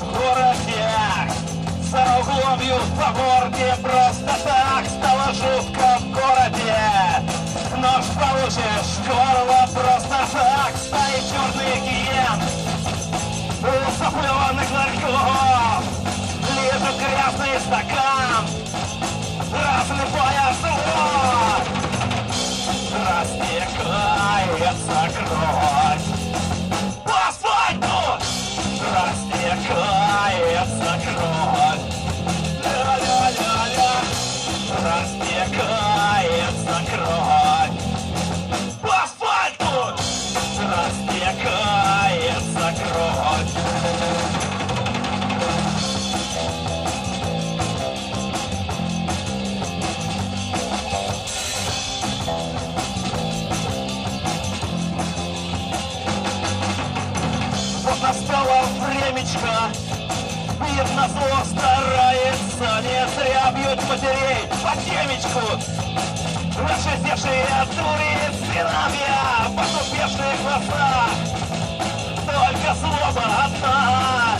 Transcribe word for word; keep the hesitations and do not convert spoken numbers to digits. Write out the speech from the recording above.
в городе. За углом бьют по морде, просто так стало жутко в городе. Нож получишь, горло просто так, стоит черный гиен. У запыленных ларьков лежит грязный стакан, разливая зло, растекается кровь по асфальту, растекается кровь, ля-ля-ля-ля, растекается кровь по асфальту, растекается кровь. Настало времечко, видно, зло старается, не зря бьют матерей по темечку. Расшестевшие дури сыновья, потупевшие глаза, только злоба одна.